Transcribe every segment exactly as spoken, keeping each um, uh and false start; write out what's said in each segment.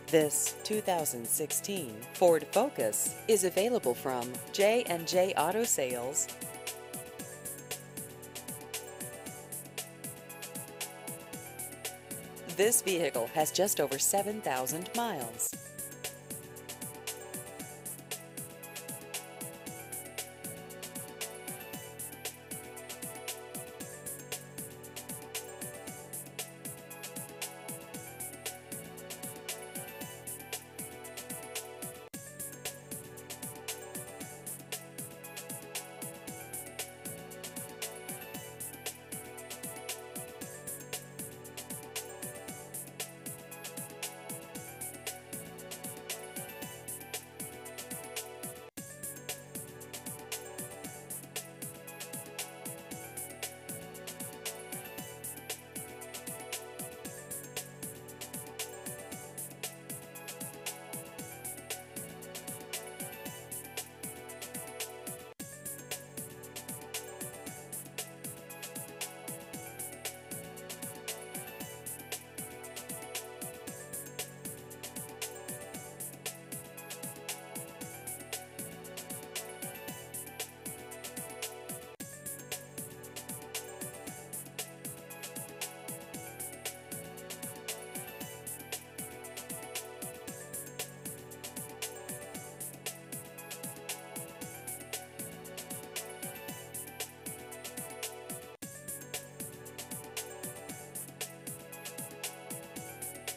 This two thousand sixteen Ford Focus is available from J and J Auto Sales. This vehicle has just over seven thousand miles.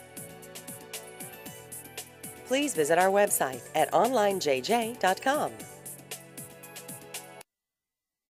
Please visit our website at online j j dot com.